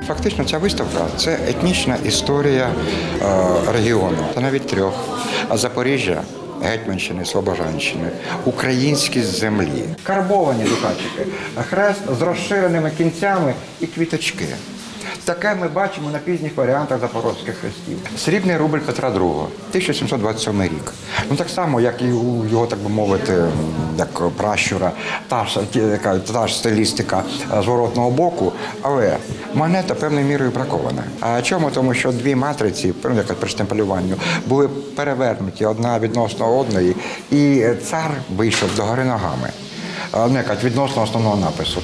Фактично ця виставка – це етнічна історія регіону, та навіть трьох. Запоріжжя, Гетьманщини, Слобожанщини, українські землі. Карбовані дукатчики, хрест з розширеними кінцями і квіточки. Таке ми бачимо на пізніх варіантах запорозьких хрестів. Срібний рубль Петра II, 1727 рік. Ну так само, як і у його, так би мовити, як пращура, та ж стилістика зворотного боку, але монета певною мірою бракована. А чому? Тому що дві матриці, при штемпелюванню, були перевернуті одна відносно одної, і цар вийшов догори ногами, відносно основного напису.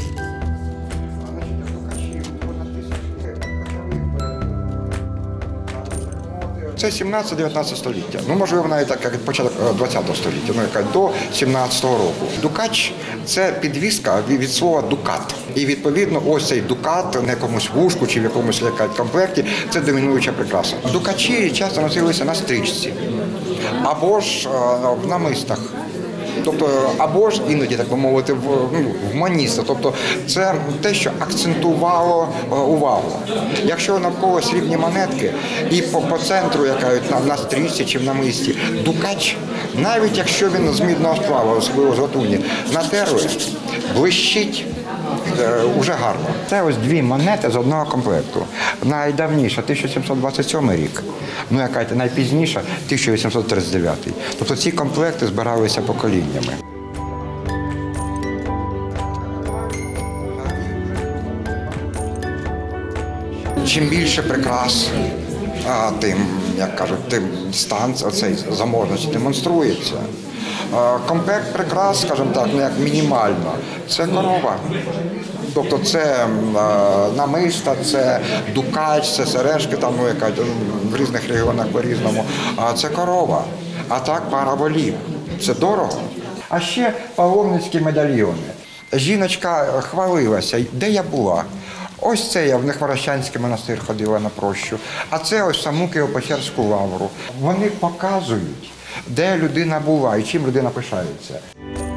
Це 17-19 століття. Ну, можливо, навіть так, як початок 20-го століття, до 17-го року. Дукач – це підвіска від слова «дукат». І, відповідно, ось цей дукат на якомусь вушку чи в якомусь комплекті – це домінуюча прикраса. Дукачі часто носилися на стрічці або ж в намистах. Тобто, або ж іноді, так би мовити, в маніста. Тобто, це те, що акцентувало увагу. Якщо навколо срібні монетки і по центру, на стрічці чи в намисті, дукач, навіть якщо він з мідного сплаву, особливо з латуні, натерли, блищить, уже гарно. Це ось дві монети з одного комплекту. Найдавніша – 1727 рік, найпізніша – 1839. Тобто ці комплекти збиралися поколіннями. Чим більше прикрас, тим, як кажуть, тим стан оцей заможності демонструється. Комплект прикрас, скажімо так, як мінімально, це корова. Тобто це намиста, це дукач, це сережки, в різних регіонах по-різному. А це корова, а так пара волів. Це дорого. А ще паломницькі медальйони. Жіночка хвалилася, де я була. Ось це я в Нехворощанський монастир ходила на прощу, а це ось саму Києво-Печерську лавру. Вони показують, де людина була і чим людина пишається.